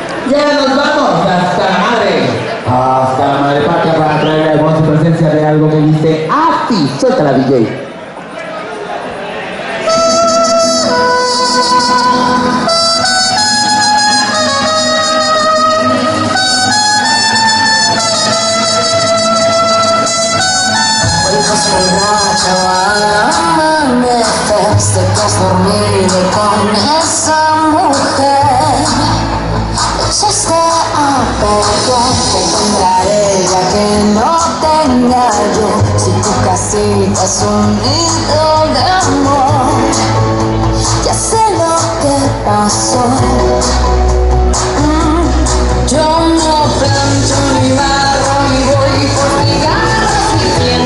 Ya nos vamos, hasta la madre. Hasta la madre patria para traer la hermosa presencia de algo que dice así. Suelta la D J. Te has dormido con esa mujer. Echaste a perder que tendrá ella que no tenga yo. Si tu casita es un nido de amor, ya sé lo que pasó. mm. Yo no plancho ni barro ni voy por cigarros ni pienso.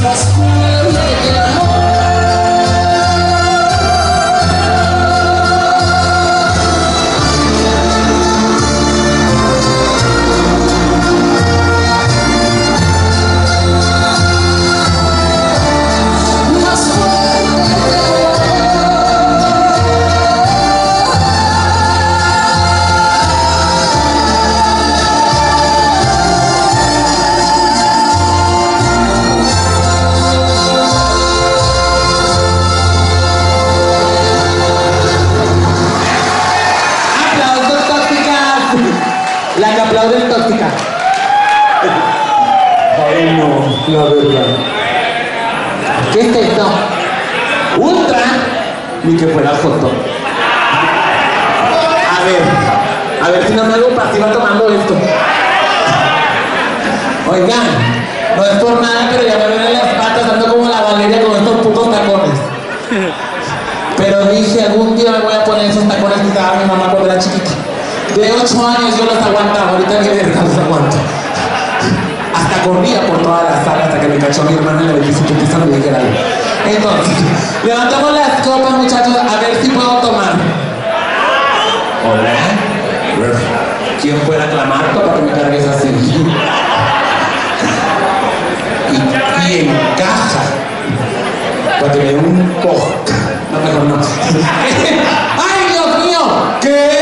La que aplaude es tóxica. Ay, no, la verdad. ¿Qué es esto? Ultra. Ni que fuera foto. A ver, a ver si no me hago pasiva tomando esto. Oigan, no es por nada, pero ya me ven en las patas dando como la Valeria con estos putos tacones. Pero dije, algún día me voy a poner esos tacones que usaba mi mamá cuando era chiquita. De ocho años yo los aguantaba, ahorita ni verga los aguanto. Hasta corría por toda la sala hasta que me cachó mi hermana y le dije que empieza a me dijera algo. Entonces, levantamos las copas, muchachos, a ver si puedo tomar. Hola. ¿Quién fuera a clamar para que me cargues así? Y, y encaja para que me dé un poco. No, mejor no. ¡Ay, Dios mío! ¿Qué?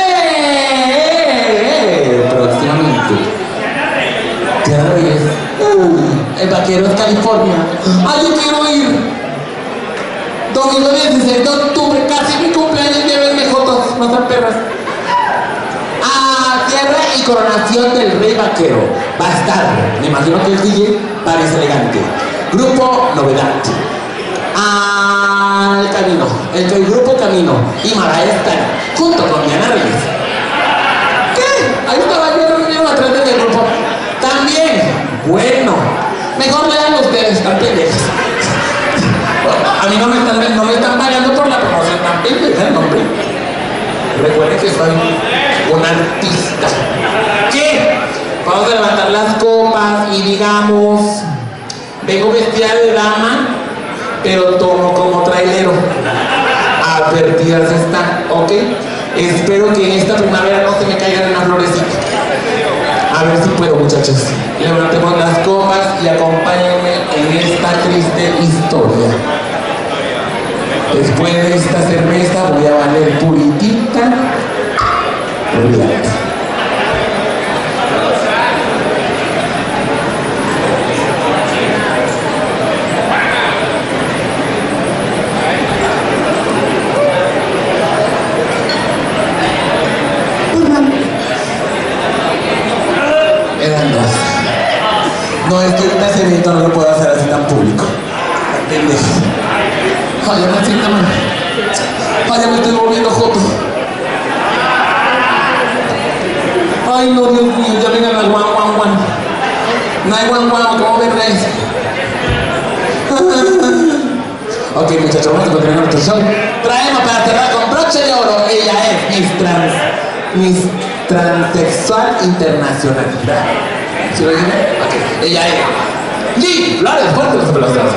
Próximamente. ¿Qué hora es? Uh, el Vaquero es California. ¡Ay, yo quiero ir! Domingo dieciséis de octubre, casi mi cumpleaños, llévenme jotos, no sean perras. Ah, cierre y coronación del Rey Vaquero. Va a estar, me imagino que el D J parece elegante. Grupo Novedad. Al Camino, entre el Grupo Camino y Maraesca, junto con Diana Reyes. ¿Qué? Ahí estaba yo reunido atrás del grupo. También, bueno, mejor lean ustedes, están pendejas. A mí no me están, no me están pagando por la promoción, tan pendeja el nombre. Recuerden que soy un artista. ¿Qué? Vamos a levantar las copas y digamos, vengo vestida de dama, pero tomo como trailero. Advertidas están, ¿ok? Espero que en esta primavera no se me caigan una florecita. A ver si puedo, muchachos. Levantemos las copas y acompáñenme en esta triste historia. Después de esta cerveza voy a valer puritita. Olvídate. Eran dos. No, es que este evento no lo puedo hacer así tan público. ¿Entiendes? Ay, ya me siento mal. Ay, ya me estoy volviendo joto. Ay, no, Dios mío, ya vengan al one one one. nine one one, ¿cómo me reís? Ok, muchachos, vamos a continuar nuestro show. Traemos para cerrar con broche de oro. Ella es Miss Trans, Miss Transexual Internacional. ¿Sí lo dije? Ok, ella es Lee Flores, fuerte los aplausos.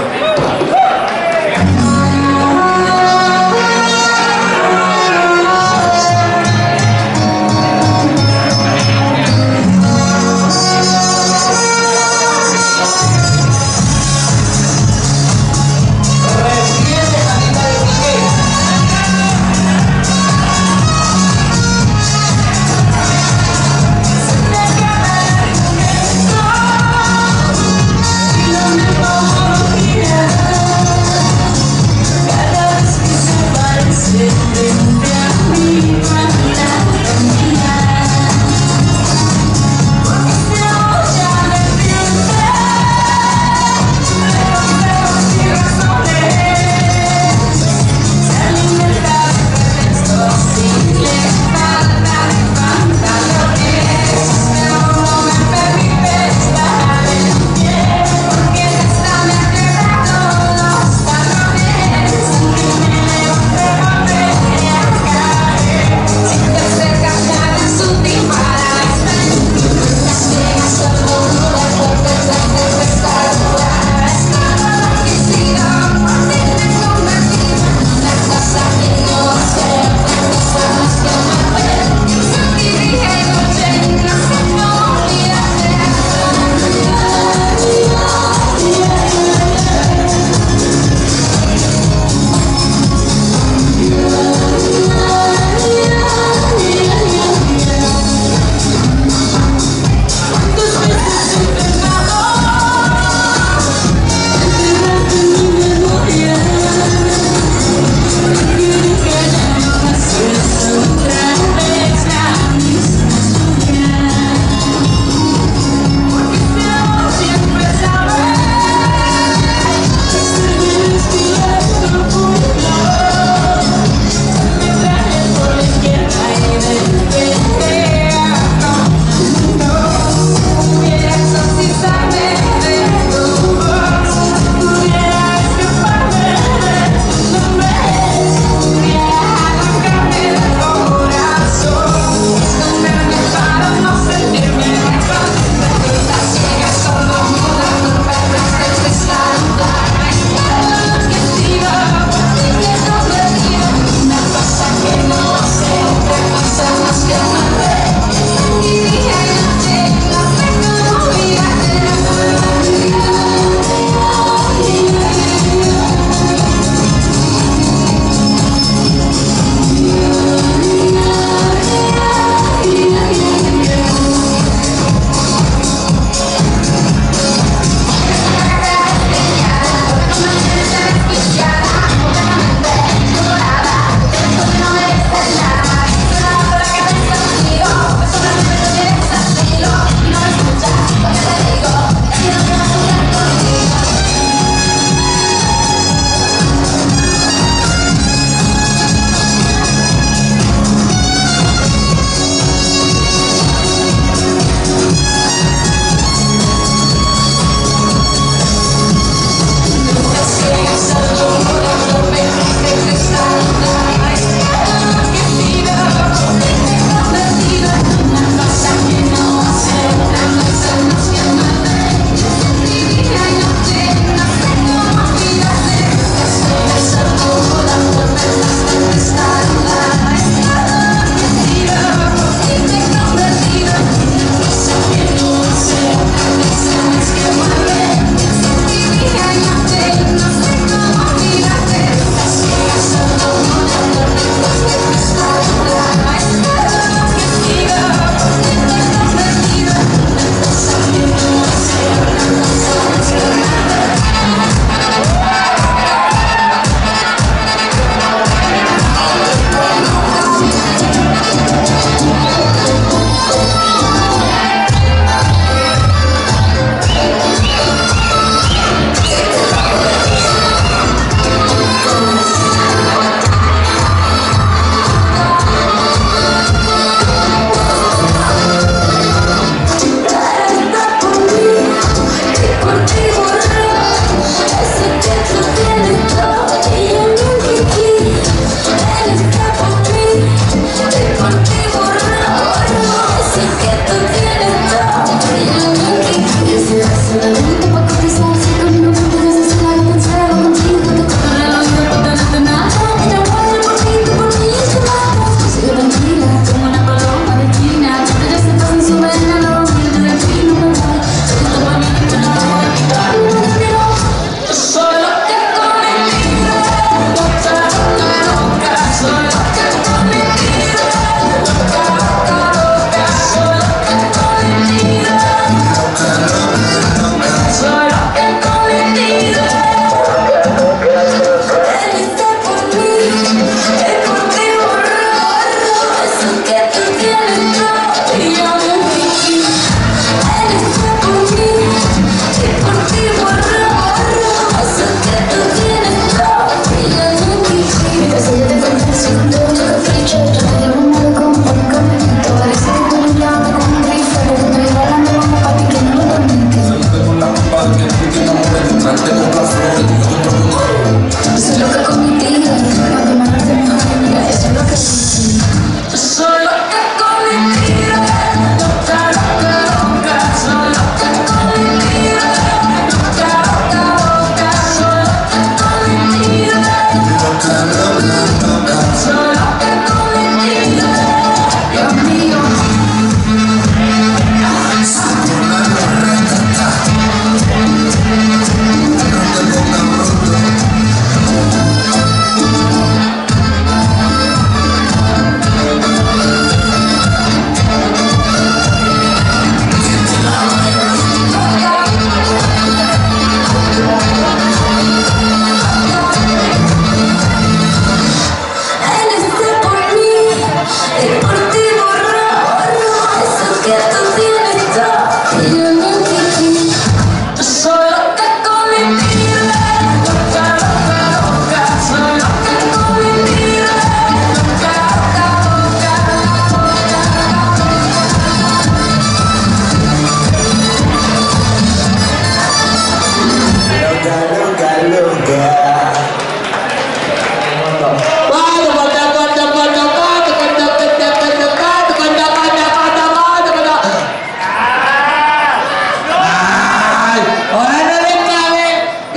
Yeah.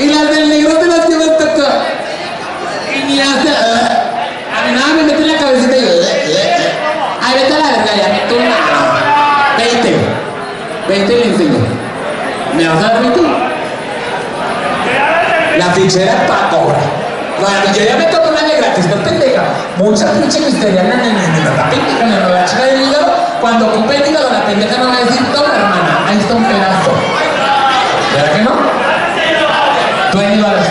Y las del negro te las llevas hasta acá. Y ni hasta. A mí nada me mete en la cabecita y yo. Ay, vete a la verga, ya. Tú nada. veinte. veinte le enseño. ¿Me vas a dar veinte? La fichera es para cobrar. Bueno, yo ya me tomo una de gratis, no pendeja. Mucha pinche misteriana, ni ni la pendeja, ni la chica del hígado. Cuando ocupe el hígado, la pendeja no va a decir, toma hermana, ahí está un pedazo. ¿Verdad que no? veinte dólares.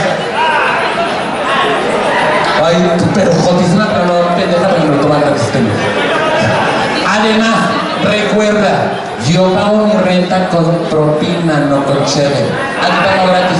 Ay, pero jotísima, pero no pendeja, pero me lo toma gratis. Además, recuerda, yo pago mi renta con propina, no con cheve. Aquí pago gratis.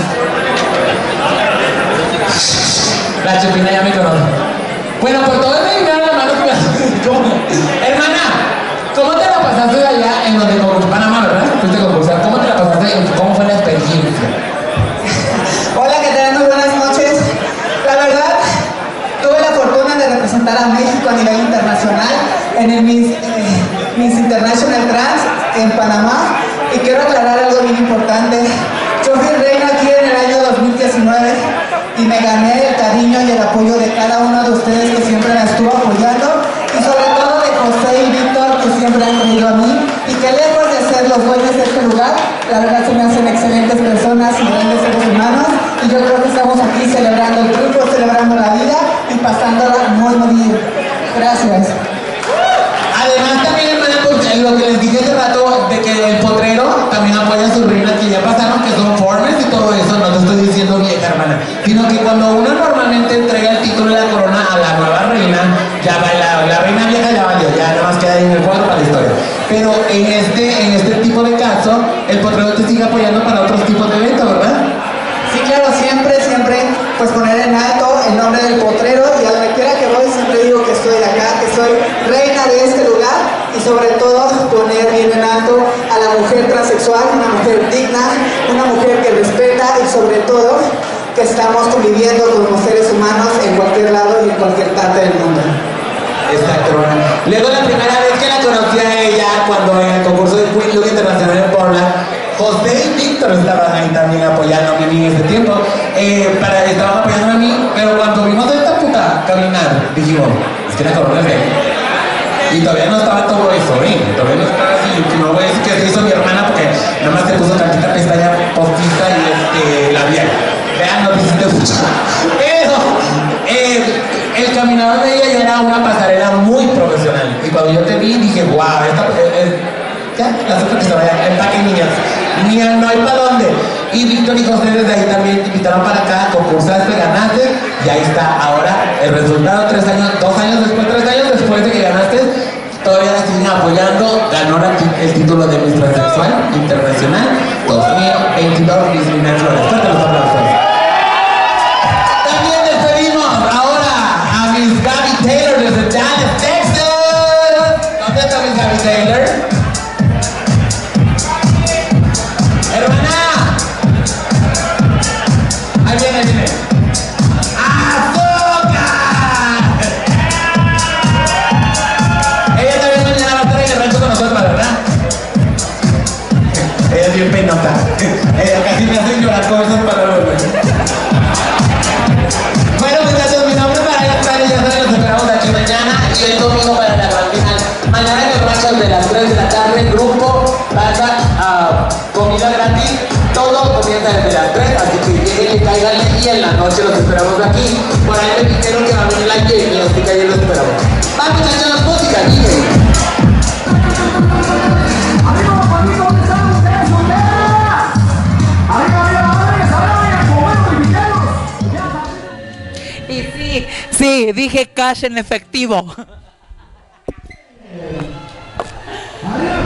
La chepina ya me conoce. Bueno, por todo el dinero en la mano que me ¿Cómo? Hermana, ¿cómo te la pasaste de allá en donde concursaste? Panamá, ¿verdad? Fuiste a concursar. ¿Cómo te la pasaste? ¿Cómo fue la experiencia? Hola, ¿qué tal? Muy buenas noches. La verdad, tuve la fortuna de representar a México a nivel internacional en el Miss, eh, Miss International Trans en Panamá. Y quiero aclarar algo bien importante. Yo fui reina aquí en el año dos mil diecinueve y me gané el cariño y el apoyo de cada uno de ustedes que siempre me estuvo apoyando, y sobre todo de José y Víctor, que siempre han creído a mí y que lejos de ser los dueños de este lugar, la verdad se me hacen excelentes personas y grandes seres humanos, y yo creo que estamos aquí celebrando el triunfo, celebrando la vida y pasándola muy muy bien. Gracias. Además también, hermana, pues, lo que les dije hace rato de que el potrero también apoya a sus reinas que ya pasaron, que son formers y todo eso. No te estoy diciendo vieja, hermana, sino que cuando uno normalmente entrega el título de la corona a la nueva reina, ya va, la, la reina vieja ya valió, ya nada más queda ahí en el cuadro para la historia. Pero en este, en este tipo de caso, el potrero te sigue apoyando para otros tipos de eventos, ¿verdad? Sí, claro, siempre, siempre, pues poner en alto el nombre del potrero, y a donde quiera que voy siempre digo que estoy de acá, que soy reina de este lugar, y sobre todo poner bien en alto a la mujer transexual, una mujer digna, una mujer que respeta, y sobre todo que estamos conviviendo como seres humanos en cualquier lado y en cualquier parte del mundo. Exacto, hermana. Luego la primera vez que la conocí a ella, cuando en el concurso de Queen Look Internacional en Portland, José y Víctor estaban ahí también apoyándome a mí en ese tiempo. Eh, para, estaban apoyándome a mí, pero cuando vimos a esta puta caminar, dijimos, es que la corona es de él. Y todavía no estaba todo eso, ¿eh? Todavía no estaba así. No voy a decir que se hizo mi hermana porque nada más se puso tantita pestaña postiza y este, labial. Vean, no hiciste mucho. Pero eh, el caminador de ella ya era una pasarela muy profesional. Y cuando yo te vi, dije, wow, esta. Eh, ya, las otras que se vayan, empaquen niñas. Niñas, no hay para dónde. Y Víctor y José desde ahí también te invitaron para acá, concursaste, ganaste, y ahí está. Ahora el resultado, tres años, dos años después, tres años después de que ganaste, todavía la siguen apoyando. Ganó la, el título de Miss Transexual Internacional dos mil veintidós, Miss Internacional. Fuerte los aplausos. También despedimos ahora a Miss Gaby Taylor desde Dallas, Texas. ¿Dónde está Miss Gaby Taylor? Hermana, ahí viene, ahí viene. ¡Azúcar! Ella también mañana va a estar en el rancho con nosotros, ¿verdad? Ella es bien penota. Ella casi me hace llorar con esos palabras. Bueno, muchachos, mi nombre es Vaquero Internacional, ya saben, los esperamos aquí mañana y el domingo para la gran final. Mañana en el rancho de las tres de la tarde, grupo, banda, uh, comida gratis, todo comienza desde las tres, así que lleguen y cáiganle, y en la noche los esperamos aquí. Por ahí me dijeron que va a venir la Jamie, así que ahí los esperamos. Vamos, muchachos, música, D J. Y sí, sí, dije cash en efectivo.